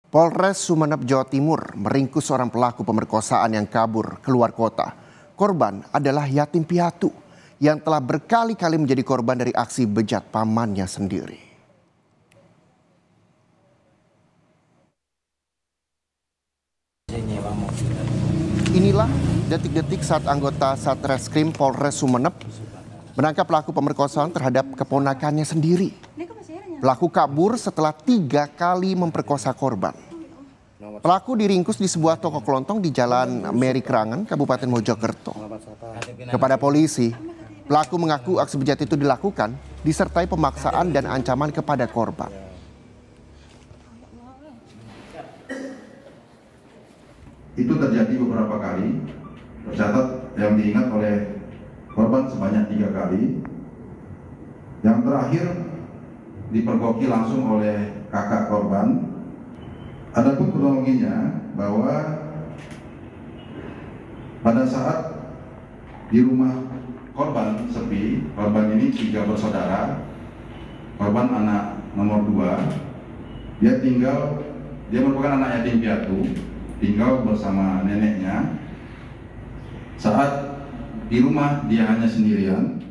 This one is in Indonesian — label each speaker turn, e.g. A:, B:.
A: Polres Sumeneb, Jawa Timur meringkus seorang pelaku pemerkosaan yang kabur keluar kota. Korban adalah yatim piatu yang telah berkali-kali menjadi korban dari aksi bejat pamannya sendiri. Inilah detik-detik saat anggota Satreskrim Polres Sumeneb menangkap pelaku pemerkosaan terhadap keponakannya sendiri. Pelaku kabur setelah 3 kali memperkosa korban. Pelaku diringkus di sebuah toko kelontong di Jalan Meri Krangan, Kabupaten Mojokerto. Kepada polisi, pelaku mengaku aksi bejat itu dilakukan disertai pemaksaan dan ancaman kepada korban.
B: Itu terjadi beberapa kali, tercatat yang diingat oleh korban sebanyak 3 kali. Yang terakhir dipergoki langsung oleh kakak korban. Adapun kronologinya bahwa pada saat di rumah korban sepi, korban ini 3 bersaudara, korban anak nomor 2, dia merupakan anak yatim piatu, tinggal bersama neneknya. Saat di rumah dia hanya sendirian,